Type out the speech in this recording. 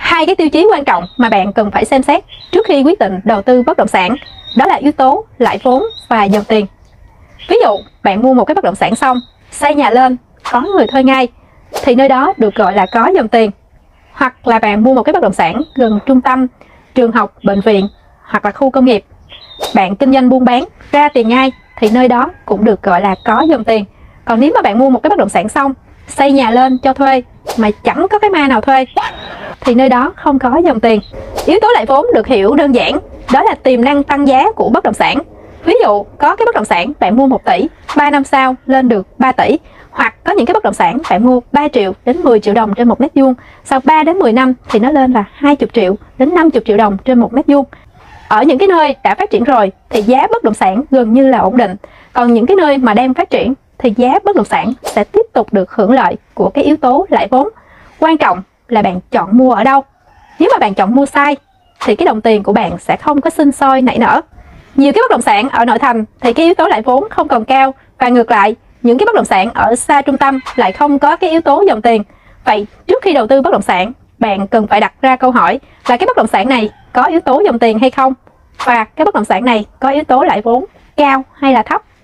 Hai cái tiêu chí quan trọng mà bạn cần phải xem xét trước khi quyết định đầu tư bất động sản, đó là yếu tố lãi vốn và dòng tiền. Ví dụ, bạn mua một cái bất động sản xong, xây nhà lên, có người thuê ngay, thì nơi đó được gọi là có dòng tiền. Hoặc là bạn mua một cái bất động sản gần trung tâm, trường học, bệnh viện, hoặc là khu công nghiệp. Bạn kinh doanh buôn bán, ra tiền ngay, thì nơi đó cũng được gọi là có dòng tiền. Còn nếu mà bạn mua một cái bất động sản xong, xây nhà lên cho thuê, mà chẳng có cái ma nào thuê, thì nơi đó không có dòng tiền. Yếu tố lãi vốn được hiểu đơn giản, đó là tiềm năng tăng giá của bất động sản. Ví dụ, có cái bất động sản bạn mua 1 tỷ, 3 năm sau lên được 3 tỷ. Hoặc có những cái bất động sản bạn mua 3 triệu đến 10 triệu đồng trên 1 mét vuông, sau 3 đến 10 năm thì nó lên là 20 triệu đến 50 triệu đồng trên 1 mét vuông. Ở những cái nơi đã phát triển rồi thì giá bất động sản gần như là ổn định. Còn những cái nơi mà đang phát triển thì giá bất động sản sẽ tiếp tục được hưởng lợi của cái yếu tố lãi vốn. Quan trọng là bạn chọn mua ở đâu. Nếu mà bạn chọn mua sai thì cái đồng tiền của bạn sẽ không có sinh sôi nảy nở. Nhiều cái bất động sản ở nội thành thì cái yếu tố lãi vốn không còn cao, và ngược lại, những cái bất động sản ở xa trung tâm lại không có cái yếu tố dòng tiền. Vậy trước khi đầu tư bất động sản, bạn cần phải đặt ra câu hỏi là cái bất động sản này có yếu tố dòng tiền hay không, và cái bất động sản này có yếu tố lãi vốn cao hay là thấp.